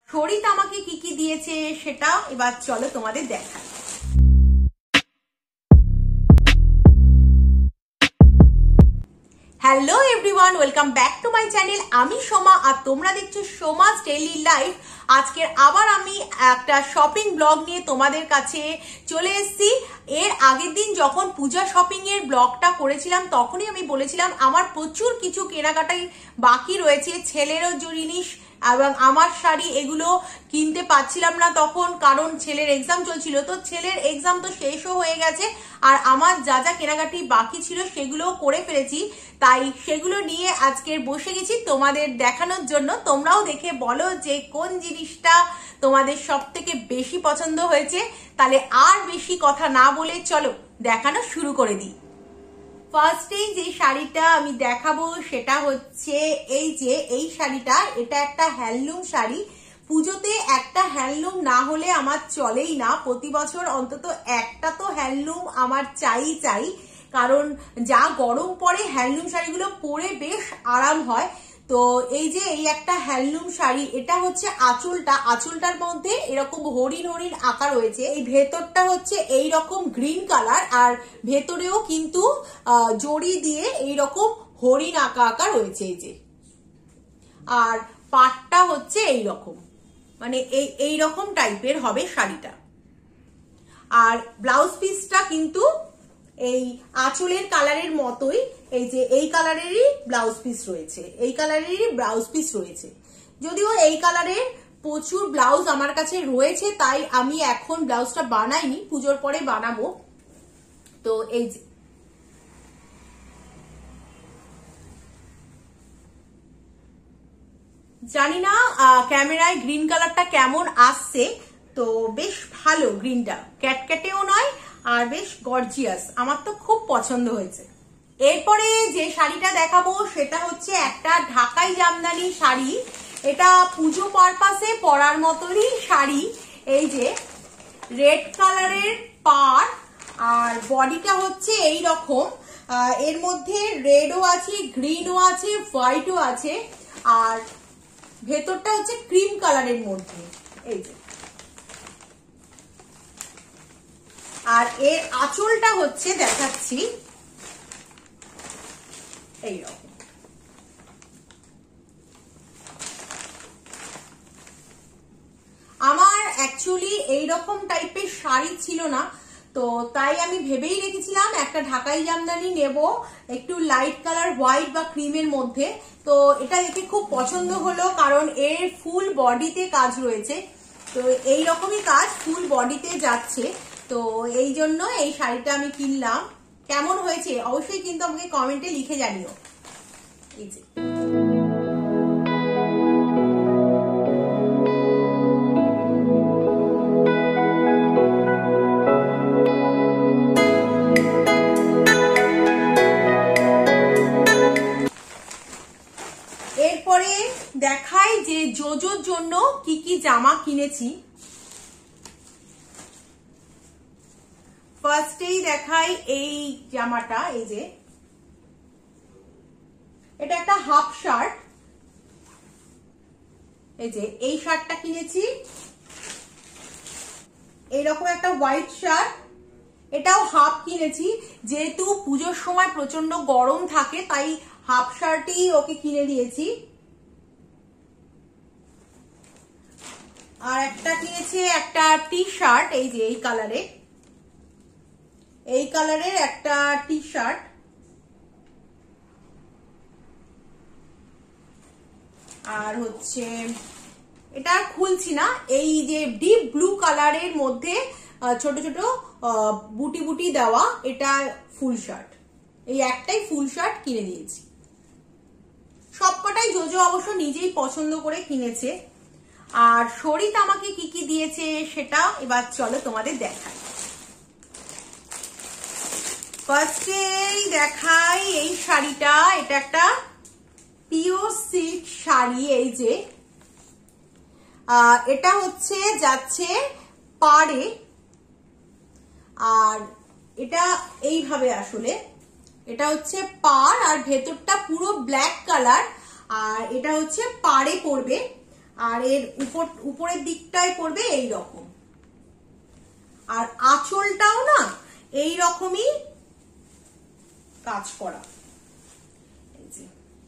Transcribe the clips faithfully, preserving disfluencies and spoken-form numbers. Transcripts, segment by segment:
শরীর আমাকে কি কি দিয়েছে সেটা এবার চলো তোমাদের দেখাই। Hello everyone, welcome back to my channel. আমি সোমা আর তোমরা দেখছো সোমাস ডেইলি লাইফ। আজকের আবার আমি একটা শপিং ব্লগ নিয়ে তোমাদের কাছে চলে এসেছি। এর আগের দিন যখন পূজা শপিং এর ব্লগটা করেছিলাম তখনই আমি বলেছিলাম আমার প্রচুর কিছু কেনাকাটাই বাকি রয়েছে, ছেলেরও জিনিস এবং আমার শাড়ি এগুলো কিনতে পাচ্ছিলাম না তখন, কারণ ছেলের এক্সাম চলছিল। তো ছেলের এক্সাম তো শেষও হয়ে গেছে আর আমার যা যা কেনাকাটি বাকি ছিল সেগুলোও করে ফেলেছি, তাই সেগুলো নিয়ে আজকের বসে গেছি তোমাদের দেখানোর জন্য। তোমরাও দেখে বলো যে কোন জিনিসটা তোমাদের সব থেকে বেশি পছন্দ হয়েছে। তাহলে আর বেশি কথা না বলে চলো দেখানো শুরু করে দিই। ফার্স্টেই যে শাড়িটা আমি দেখাবো সেটা হচ্ছে এই যে এই শাড়িটা। এটা একটা হ্যান্ডলুম শাড়ি। পুজোতে একটা হ্যান্ডলুম না হলে আমার চলেই না, প্রতি বছর অন্তত একটা তো হ্যান্ডলুম আমার চাই চাই, কারণ যা গরম পড়ে হ্যান্ডলুম শাড়িগুলো পরে বেশ আরাম হয়। তো এই যে এই একটা হ্যান্ডলুম শাড়ি, এটা হচ্ছে আঁচলটা, আঁচলটার মধ্যে এরকম হরিণ হরিণ আঁকা রয়েছে। এই ভেতরটা হচ্ছে এই রকম গ্রিন কালার আর ভেতরেও কিন্তু জড়ি দিয়ে এই রকম হরিণ আঁকা আঁকা রয়েছে এই যে। আর পাটটা হচ্ছে এই রকম, মানে এই এই রকম টাইপের হবে শাড়িটা। আর ব্লাউজ পিসটা কিন্তু এই আঁচলের কালারের মতোই, এই যে এই কালারেরই ব্লাউজ পিস রয়েছে, এই কালারেরই ব্লাউজ পিস রয়েছে। যদিও এই কালারের প্রচুর ব্লাউজ আমার কাছে রয়েছে, তাই আমি এখন ব্লাউজটা বানাইনি, পুজোর পরে বানাবো। তো এই যে জানি না ক্যামেরায় গ্রিন কালারটা কেমন আসছে, তো বেশ ভালো, গ্রিনটা ক্যাটক্যাটেও নয় আর বেশ গর্জিয়াস, আমার তো খুব পছন্দ হয়েছে। এরপরে যে শাড়িটা দেখাবো সেটা হচ্ছে একটা ঢাকাই জামদানি শাড়ি। এটা পুজো পারপাসে পরার মতনই শাড়ি। এই যে রেড কালারের পাড় আর বডিটা হচ্ছে এই রকম, এর মধ্যে রেডও আছে, গ্রিনও আছে, হোয়াইটও আছে আর ভেতরটা হচ্ছে ক্রিম কালারের মধ্যে এই যে। আর এর আঁচলটা হচ্ছে দেখাচ্ছি এইরকম। আমার অ্যাকচুয়ালি এইরকম টাইপের শাড়ি ছিল না, তো তাই আমি ভেবেই রেখেছিলাম একটা ঢাকাই জামদানি নেব একটু লাইট কালার হোয়াইট বা ক্রিমের মধ্যে। তো এটা দেখে খুব পছন্দ হলো, কারণ এর ফুল বডিতে কাজ রয়েছে, তো এই রকমই কাজ ফুল বডিতে যাচ্ছে। তো এই জন্য এই শাড়িটা আমি কিনলাম। কেমন হয়েছে অবশ্যই কিন্তু আমাকে কমেন্টে লিখে জানিও। এই যে এরপরে দেখাই যে জোজোর জন্য কি কি জামা কিনেছি। ফার্স্টেই দেখাই এই জামাটা, এই যে এটা একটা হাফ শার্ট। এই যে এই শার্টটা কিনেছি, এইরকম একটা হোয়াইট শার্ট, এটাও হাফ কিনেছি, যেহেতু পুজোর সময় প্রচন্ড গরম থাকে তাই হাফ শার্টই ওকে কিনে দিয়েছি। আর একটা কিনেছি একটা টি শার্ট, এই যে এই কালারে, এই কালারের একটা টি শার্ট। আর হচ্ছে এটা খুলছি না, এই যে ডিপ ব্লু কালারের মধ্যে ছোট ছোট বুটি বুটি দেওয়া, এটা ফুল শার্ট। এই একটাই ফুল শার্ট কিনে দিয়েছি। সবকটাই জোজো অবশ্য নিজেই পছন্দ করে কিনেছে। আর শরীর আমাকে কি কি দিয়েছে সেটা এবার চলো তোমাদের দেখাই। ফার্স্টেই দেখাই এই শাড়িটা, এটা একটা পিওর সিল্ক শাড়ি। এই যে এটা হচ্ছে যাচ্ছে পাড়ে, আর এটা এইভাবে আসলে এটা হচ্ছে পাড় আর ভেতরটা পুরো ব্ল্যাক কালার, আর এটা হচ্ছে পাড়ে পড়বে। আর এর উপর উপরের দিকটায় পড়বে এই রকম, আর আঁচলটাও না এই রকমই কাজ করা। এই যে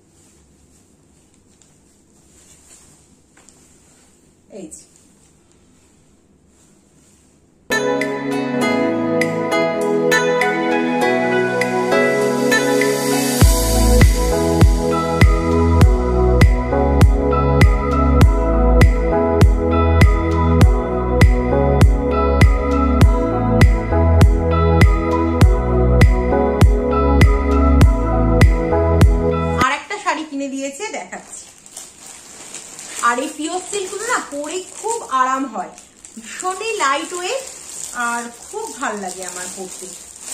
এই যে দিয়েছে দেখাচ্ছি। আর এই পিওর সিল্কগুলো না পরে খুব আরাম হয়, ভীষণই লাইট ওয়েট আর খুব ভাল লাগে আমার পরতে।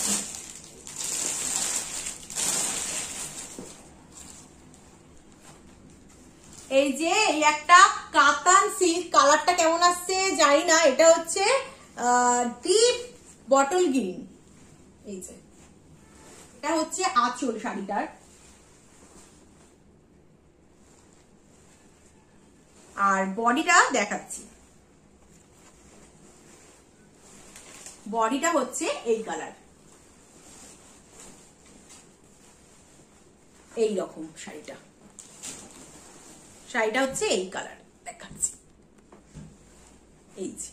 এই যে এই একটা কাতান সিল্ক, কালারটা কেমন আসছে জানি না, এটা হচ্ছে ডিপ বটল গ্রিন। এই যে এটা হচ্ছে আঁচল শাড়িটার, আর বডিটা দেখাচ্ছি। বডিটা হচ্ছে এই কালার, এই রকম শাড়িটা শাড়িটা হচ্ছে এই কালার দেখাচ্ছি। এই যে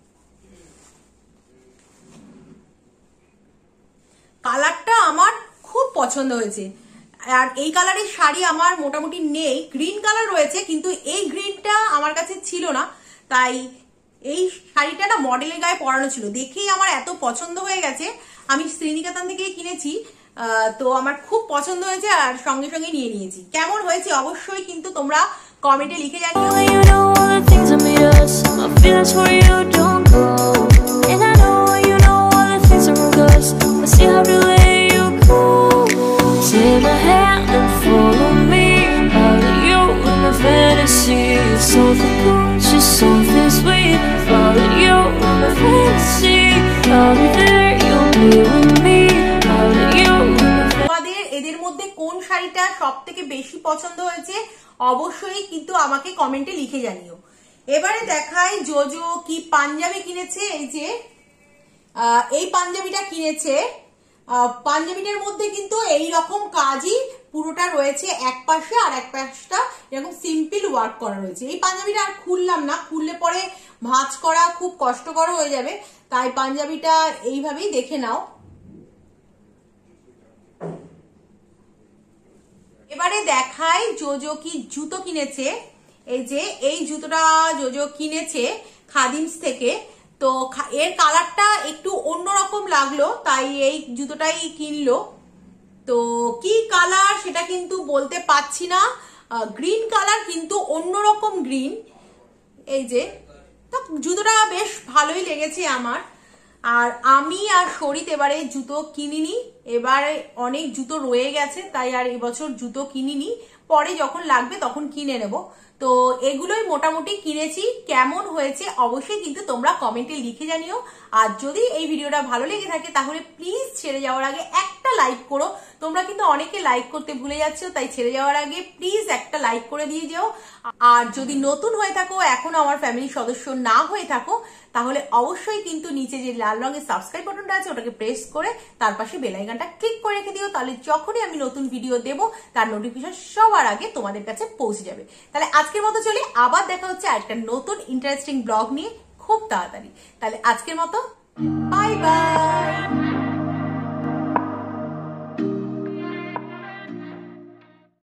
কালারটা আমার খুব পছন্দ হয়েছে। আর এই কালারের শাড়ি আমার মোটামুটি নেই, গ্রিন কালার রয়েছে কিন্তু এই গ্রিনটা আমার কাছে ছিল না, তাই এই শাড়িটা না মডেলের গায়ে পরানো ছিল, দেখেই আমার এত পছন্দ হয়ে গেছে। আমি শ্রীনিকেতন থেকে কিনেছি, তো আমার খুব পছন্দ হয়েছে আর সঙ্গে সঙ্গে নিয়ে নিয়েছি। কেমন হয়েছে অবশ্যই কিন্তু তোমরা কমেন্টে লিখে জানিও। Take my hand and follow me. Out of you in my fantasy. Something conscious, something sweet. Follow you in my fantasy. I'll be there, you'll be with me. Out of you in my fantasy. তোমাদের এদের মধ্যে কোন শাড়িটা সব থেকে বেশি পছন্দ হয়েছে অবশ্যই কিন্তু আমাকে কমেন্টে লিখে জানিও। এবারে দেখাই জোজো কি পাঞ্জাবি কিনেছে। এই যে এই পাঞ্জাবিটা কিনেছে, পাঞ্জাবিটার মধ্যে কিন্তু এই রকম কাজই পুরোটা রয়েছে, এক পাশে আর এক পাশটা এরকম সিম্পল ওয়ার্ক করা রয়েছে। এই পাঞ্জাবিটা আর খুললাম না, খুললে পরে ভাঁজ করা খুব কষ্টকর হয়ে যাবে, তাই পাঞ্জাবিটা এইভাবেই দেখে নাও। এবারে দেখাই জোজো কি জুতো কিনেছে। এই যে এই জুতোটা জোজো কিনেছে খাদিমস থেকে, তো এর কালারটা একটু অন্যরকম লাগলো তাই এই জুতোটাই কিনলো। তো কি কালার সেটা কিন্তু বলতে পারছি না, গ্রিন কালার কিন্তু অন্যরকম গ্রিন। এই যে জুতোটা বেশ ভালোই লেগেছে আমার। আর আমি আর শরীর এবারে জুতো কিনিনি, এবারে অনেক জুতো রয়ে গেছে তাই আর এবছর জুতো কিনিনি, পরে যখন লাগবে তখন কিনে নেব। তো এগুলোই মোটামুটি কিনেছি। কেমন হয়েছে অবশ্যই কিন্তু তোমরা কমেন্টে লিখে জানিও। আর যদি এই ভিডিওটা ভালো লেগে থাকে তাহলে প্লিজ ছেড়ে যাওয়ার আগে একটা লাইক করো। তোমরা কিন্তু অনেকে লাইক করতে ভুলে যাচ্ছ, তাই ছেড়ে যাওয়ার আগে প্লিজ একটা লাইক করে দিয়ে যেও। আর যদি নতুন হয়ে থাকো, এখনো আমার ফ্যামিলির সদস্য না হয়ে থাকো, তাহলে অবশ্যই কিন্তু নিচে যে লাল রঙের সাবস্ক্রাইব বাটনটা আছে ওটাকে প্রেস করে তার পাশে বেল আইকনটা ক্লিক করে রেখে দিও, তাহলে যখনই আমি নতুন ভিডিও দেব তার নোটিফিকেশন সবার আগে তোমাদের কাছে পৌঁছে যাবে। তাহলে আজকের মতো চলি, আবার দেখা হচ্ছে একটা নতুন ইন্টারেস্টিং ব্লগ নিয়ে খুব তাড়াতাড়ি। তাহলে আজকের মতো বাই বাই।